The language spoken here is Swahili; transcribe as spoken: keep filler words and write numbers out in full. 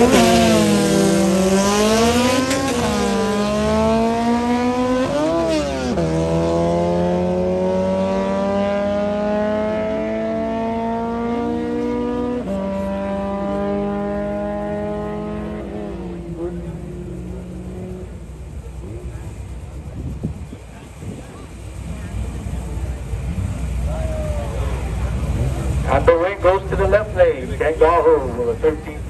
Upper wing goes to the left lane. Kangaroo with a thirteen